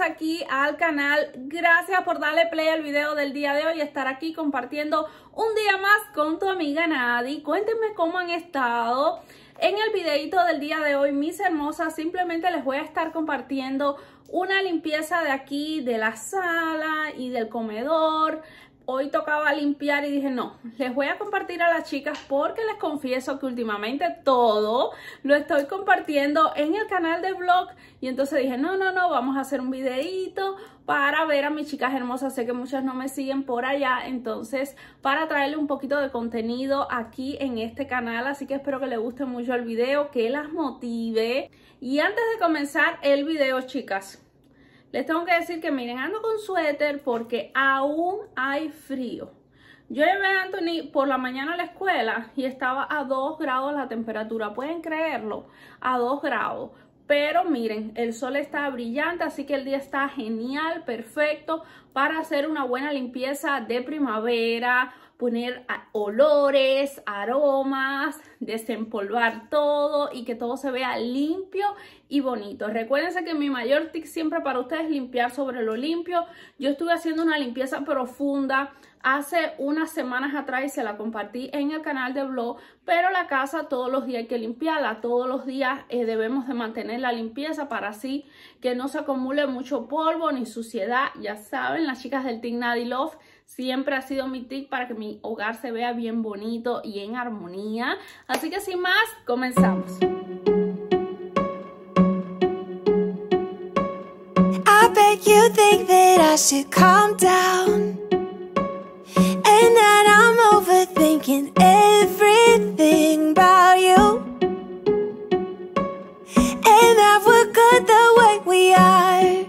aquí al canal. Gracias por darle play al video del día de hoy y estar aquí compartiendo un día más con tu amiga Nadi. Cuéntenme cómo han estado. En el videito del día de hoy, mis hermosas, simplemente les voy a estar compartiendo una limpieza de aquí, de la sala y del comedor. Hoy tocaba limpiar y dije no, les voy a compartir a las chicas porque les confieso que últimamente todo lo estoy compartiendo en el canal de vlog. Y entonces dije no, vamos a hacer un videito para ver a mis chicas hermosas. Sé que muchas no me siguen por allá, entonces para traerle un poquito de contenido aquí en este canal. Así que espero que les guste mucho el video, que las motive. Y antes de comenzar el video, chicas, les tengo que decir que miren, ando con suéter porque aún hay frío. Yo llevé a Anthony por la mañana a la escuela y estaba a 2 grados la temperatura. ¿Pueden creerlo? A 2 grados. Pero miren, el sol está brillante, así que el día está genial, perfecto para hacer una buena limpieza de primavera, poner olores, aromas, desempolvar todo y que todo se vea limpio y bonito. Recuérdense que mi mayor tip siempre para ustedes es limpiar sobre lo limpio. Yo estuve haciendo una limpieza profunda hace unas semanas atrás y se la compartí en el canal de vlog, pero la casa todos los días hay que limpiarla, todos los días debemos de mantener la limpieza para así que no se acumule mucho polvo ni suciedad. Ya saben, las chicas del Team Nadi Love, siempre ha sido mi tip para que mi hogar se vea bien bonito y en armonía. Así que sin más, comenzamos. I bet you think that I should calm down and that I'm overthinking everything about you and that we're good the way we are.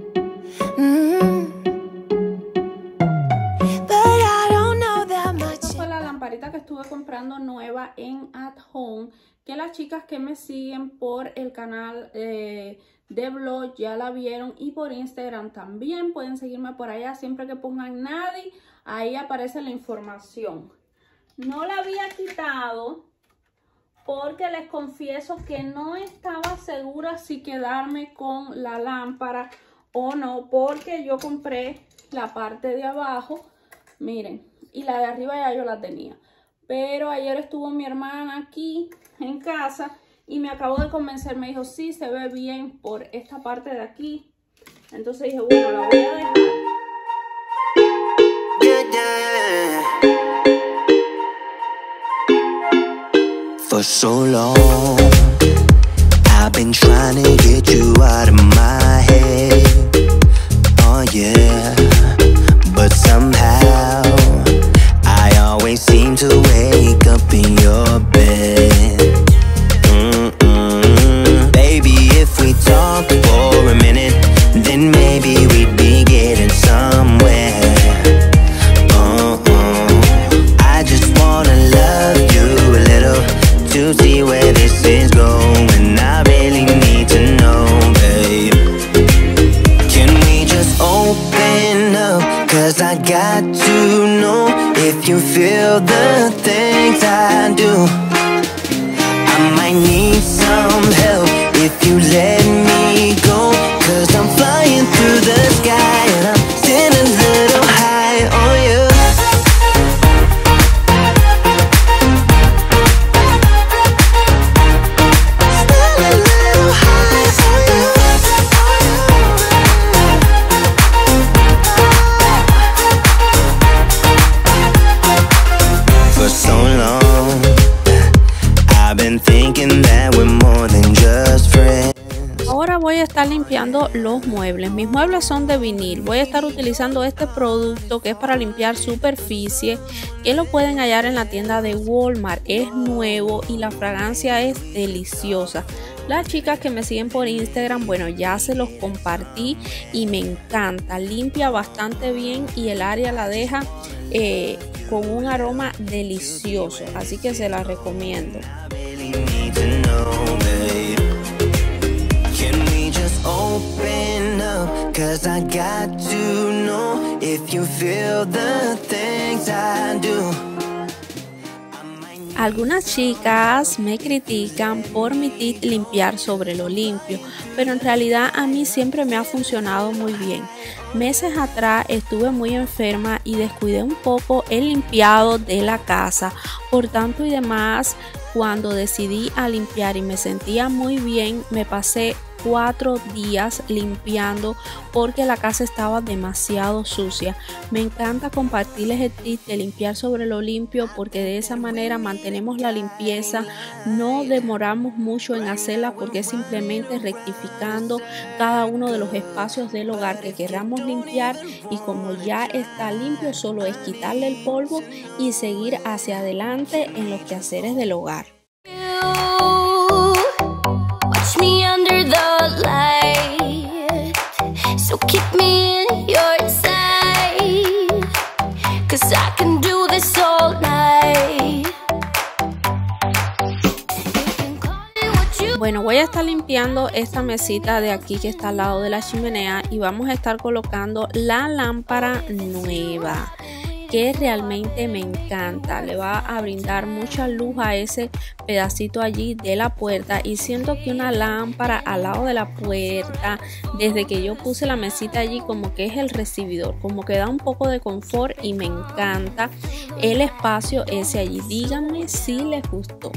But I don't know that much. Esta fue la lamparita que estuve comprando nueva en At Home, que las chicas que me siguen por el canal de vlog ya la vieron, y por Instagram también pueden seguirme por allá. Siempre que pongan Nadi, ahí aparece la información. No la había quitado porque les confieso que no estaba segura si quedarme con la lámpara o no, porque yo compré la parte de abajo, miren, y la de arriba ya yo la tenía. Pero ayer estuvo mi hermana aquí en casa y me acabó de convencer, me dijo, sí, se ve bien por esta parte de aquí. Entonces dije, bueno, la voy a dejar. For so long, I've been trying to get you out of my head. Oh yeah, but somehow I always seem to wake up in your bed. Baby, if we talk for a minute, then maybe we'd be getting somewhere. I just wanna love you a little to see where this is going. I really need to know, babe. Can we just open up? 'Cause I got to know if you feel the things I do. I might need some help if you let me go. 'Cause I'm flying through the sky and I'm still a little high on you. Still a little high on you. For so long I've been thinking that we're more than just friends. Ahora voy a estar limpiando los muebles. Mis muebles son de vinil. Voy a estar utilizando este producto que es para limpiar superficie, que lo pueden hallar en la tienda de Walmart. Es nuevo y la fragancia es deliciosa. Las chicas que me siguen por Instagram, bueno, ya se los compartí y me encanta. Limpia bastante bien y el área la deja con un aroma delicioso. Así que se la recomiendo. Open up, 'cause I got to know if you feel the things I do. Algunas chicas me critican por mi tip limpiar sobre lo limpio, pero en realidad a mí siempre me ha funcionado muy bien. Meses atrás estuve muy enferma y descuidé un poco el limpiado de la casa, por tanto y demás, cuando decidí a limpiar y me sentía muy bien, me pasé 4 días limpiando porque la casa estaba demasiado sucia. Me encanta compartirles el tip de limpiar sobre lo limpio porque de esa manera mantenemos la limpieza, no demoramos mucho en hacerla porque es simplemente rectificando cada uno de los espacios del hogar que queramos limpiar, y como ya está limpio solo es quitarle el polvo y seguir hacia adelante en los quehaceres del hogar. So keep me in your sight, 'cause I can do this all night. Bueno, voy a estar limpiando esta mesita de aquí que está al lado de la chimenea y vamos a estar colocando la lámpara nueva, que realmente me encanta. Le va a brindar mucha luz a ese pedacito allí de la puerta, y siento que una lámpara al lado de la puerta, desde que yo puse la mesita allí, como que es el recibidor, como que da un poco de confort y me encanta el espacio ese allí. Díganme si les gustó.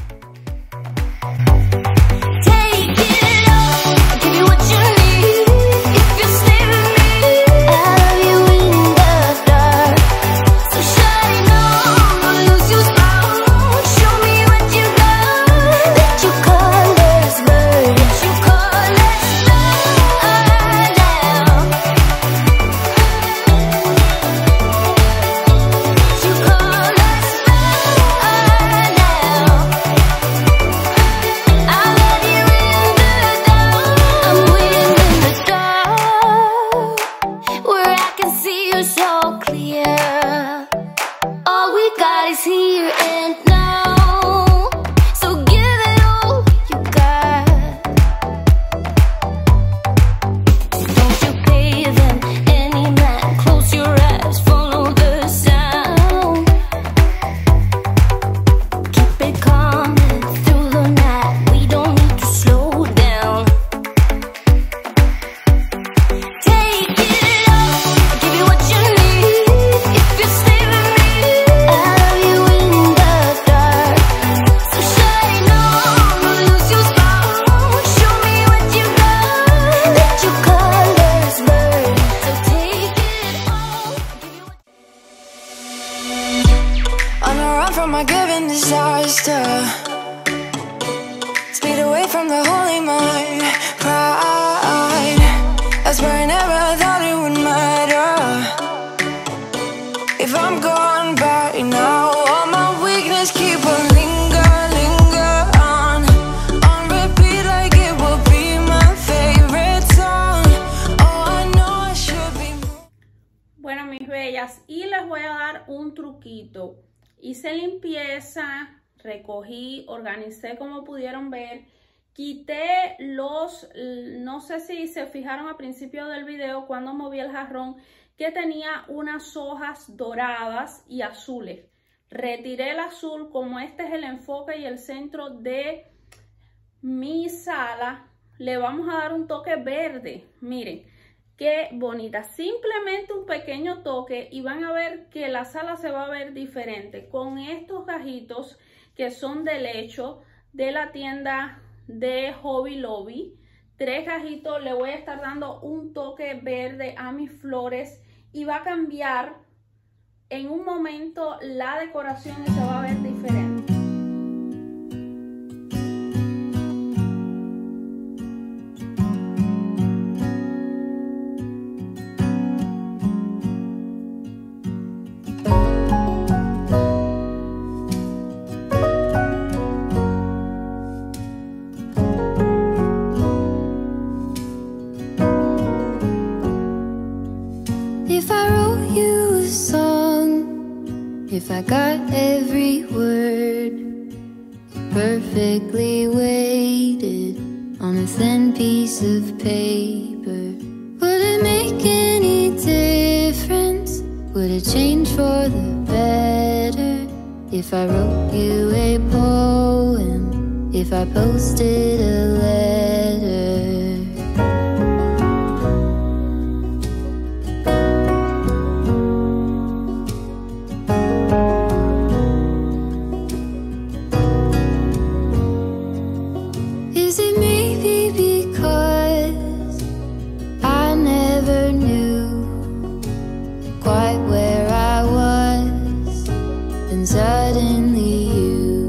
From my given disaster, speed away from the holy mind, pride. That's where I never thought it would matter. If I'm gone by now, all my weakness keep on linger on repeat like it will be my favorite song. Oh, I know I should be. Bueno, mis bellas, y les voy a dar un truquito. Hice limpieza, recogí, organicé como pudieron ver, quité los, no sé si se fijaron al principio del video cuando moví el jarrón, que tenía unas hojas doradas y azules. Retiré el azul, como este es el enfoque y el centro de mi sala, le vamos a dar un toque verde, miren. Qué bonita, simplemente un pequeño toque y van a ver que la sala se va a ver diferente con estos gajitos que son del hecho de la tienda de Hobby Lobby. 3 gajitos, le voy a estar dando un toque verde a mis flores y va a cambiar en un momento la decoración y se va a ver diferente. If I wrote you a song, if I got every word perfectly weighted on a thin piece of paper, would it make any difference? Would it change for the better If I wrote you a poem, if I posted a letter. Is it maybe because I never knew quite where I was, and suddenly you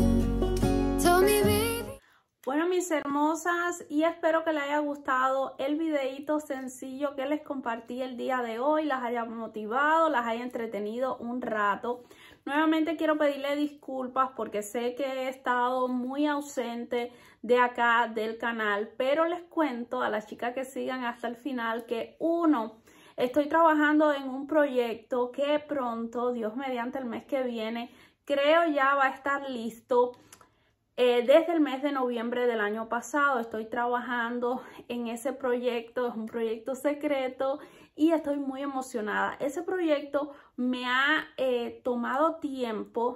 told me, baby. Bueno, mis hermosas, y espero que les haya gustado el videíto sencillo que les compartí el día de hoy, las haya motivado, las haya entretenido un rato. Nuevamente quiero pedirle disculpas porque sé que he estado muy ausente de acá del canal, pero les cuento a las chicas que sigan hasta el final que estoy trabajando en un proyecto que pronto, Dios mediante el mes que viene, creo ya va a estar listo. Desde el mes de noviembre del año pasado estoy trabajando en ese proyecto, es un proyecto secreto y estoy muy emocionada. Ese proyecto me ha tomado tiempo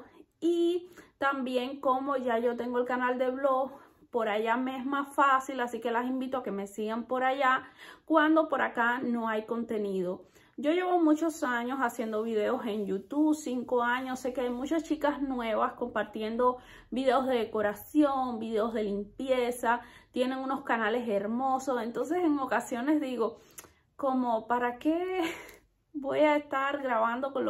y también como ya yo tengo el canal de blog, por allá me es más fácil, así que las invito a que me sigan por allá cuando por acá no hay contenido. Yo llevo muchos años haciendo videos en YouTube, 5 años. Sé que hay muchas chicas nuevas compartiendo videos de decoración, videos de limpieza. Tienen unos canales hermosos. Entonces en ocasiones digo, como, ¿para qué voy a estar grabando con lo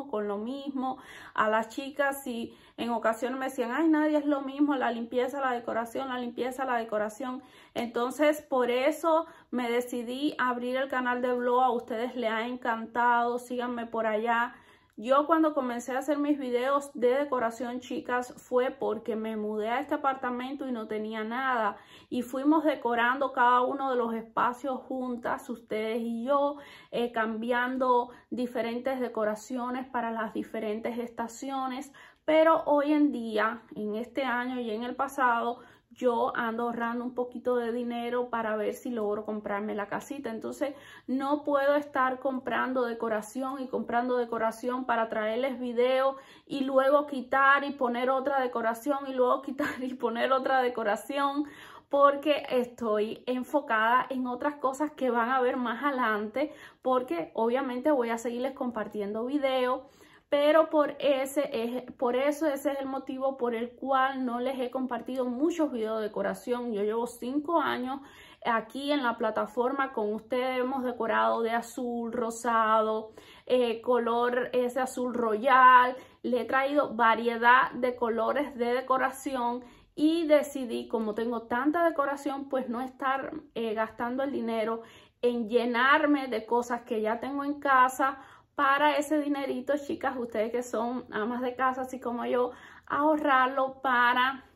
mismo? A las chicas, si en ocasiones me decían, ay, nadie es lo mismo, la limpieza, la decoración, la limpieza, la decoración. Entonces, por eso me decidí abrir el canal de blog. A ustedes les ha encantado, síganme por allá. Yo cuando comencé a hacer mis videos de decoración, chicas, fue porque me mudé a este apartamento y no tenía nada. Y fuimos decorando cada uno de los espacios juntas, ustedes y yo, cambiando diferentes decoraciones para las diferentes estaciones. Pero hoy en día, en este año y en el pasado, yo ando ahorrando un poquito de dinero para ver si logro comprarme la casita. Entonces no puedo estar comprando decoración y comprando decoración para traerles video y luego quitar y poner otra decoración y luego quitar y poner otra decoración, porque estoy enfocada en otras cosas que van a ver más adelante, porque obviamente voy a seguirles compartiendo videos. Pero por eso ese es el motivo por el cual no les he compartido muchos videos de decoración. Yo llevo 5 años aquí en la plataforma con ustedes. Hemos decorado de azul, rosado, color ese azul royal. Le he traído variedad de colores de decoración y decidí, como tengo tanta decoración, pues no estar gastando el dinero en llenarme de cosas que ya tengo en casa. Para ese dinerito, chicas, ustedes que son amas de casa, así como yo, ahorrarlo para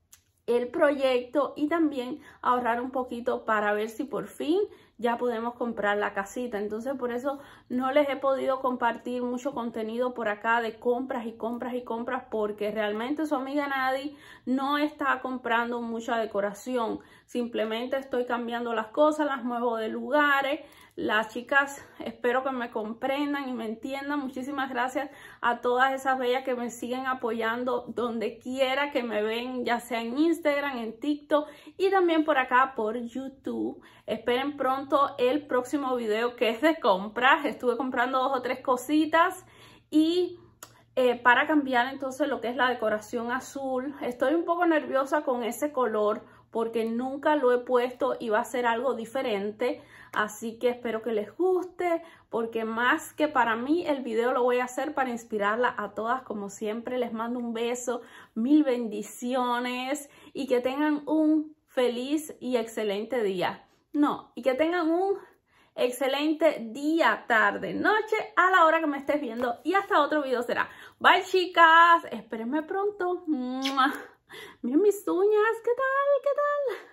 el proyecto y también ahorrar un poquito para ver si por fin ya podemos comprar la casita. Entonces por eso no les he podido compartir mucho contenido por acá de compras y compras y compras, porque realmente su amiga Nadi no está comprando mucha decoración. Simplemente estoy cambiando las cosas, las muevo de lugares. Las chicas, espero que me comprendan y me entiendan. Muchísimas gracias a todas esas bellas que me siguen apoyando donde quiera que me ven, ya sea en Instagram, en TikTok y también por acá por YouTube. Esperen pronto el próximo video que es de compras. Estuve comprando 2 o 3 cositas y para cambiar entonces lo que es la decoración azul. Estoy un poco nerviosa con ese color porque nunca lo he puesto y va a ser algo diferente. Así que espero que les guste, porque más que para mí el video lo voy a hacer para inspirarla a todas. Como siempre, les mando un beso, 1000 bendiciones y que tengan un feliz y excelente día. Y que tengan un excelente día, tarde, noche, a la hora que me estés viendo. Y hasta otro video será. Bye, chicas. Espérenme pronto. Miren mis uñas. ¿Qué tal? ¿Qué tal?